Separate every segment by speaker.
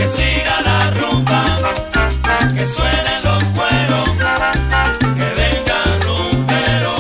Speaker 1: que siga la rumba, que suenen los cueros, que venga el rumbero.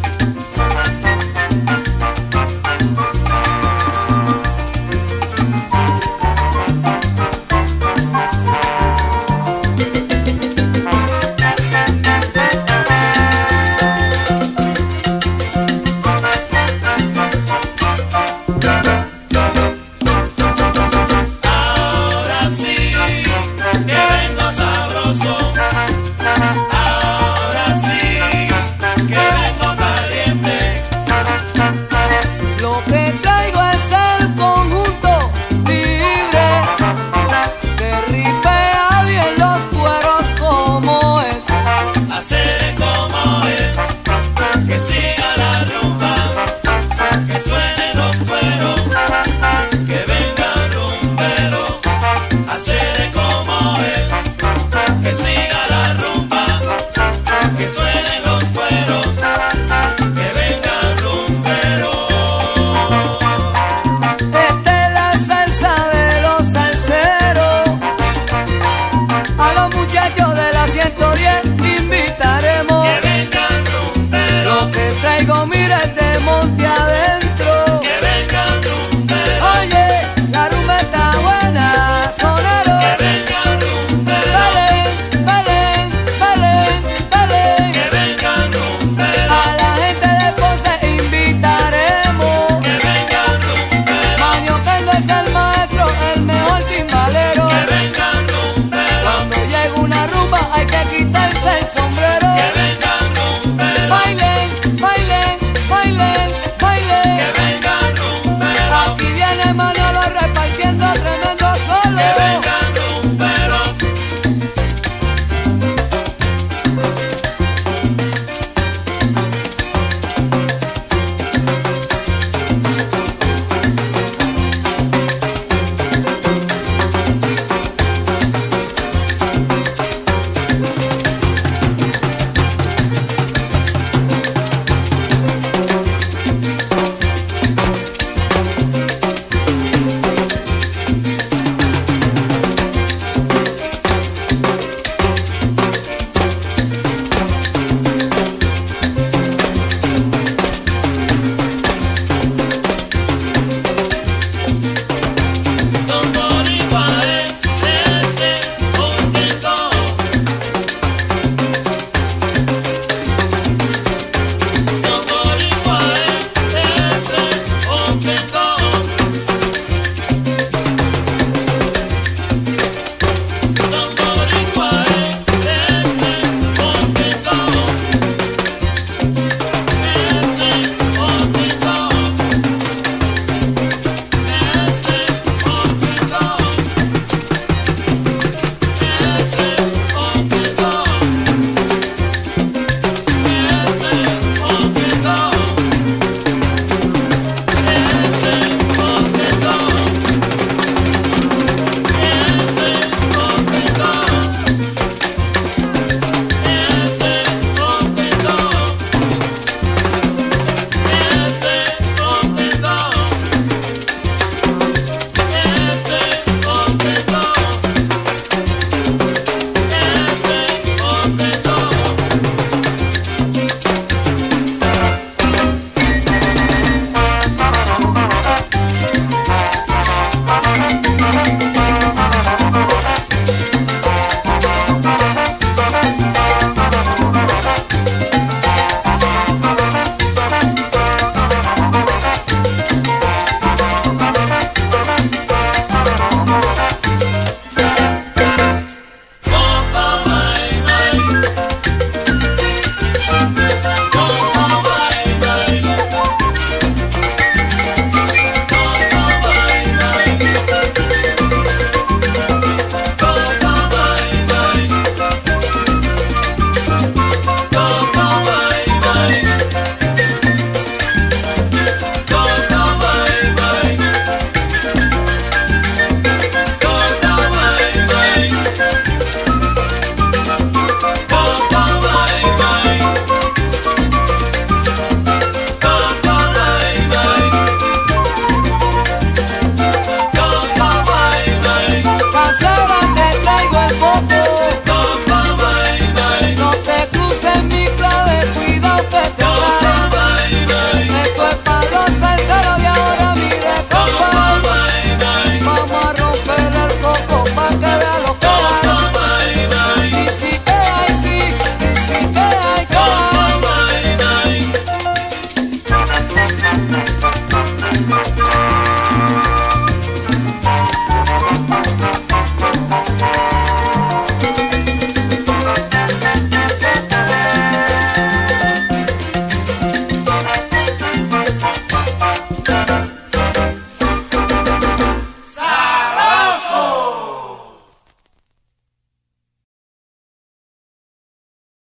Speaker 1: Ahora sí, que vengo sabroso. Ahora sí, que vengo caliente.
Speaker 2: Lo que traigo es el conjunto libre, que ripea bien los cueros como es.
Speaker 1: Hacer como es, que siga la rumba, que suenen los cueros, que venga el rumbero. Hacer como es, que siga la rumba, que suenen los cueros, que venga el rumbero.
Speaker 2: Esta es la salsa de los salseros. A los muchachos de la 110 invitaremos.
Speaker 1: Que venga el rumbero.
Speaker 2: Lo que traigo, mira, es de monte adentro.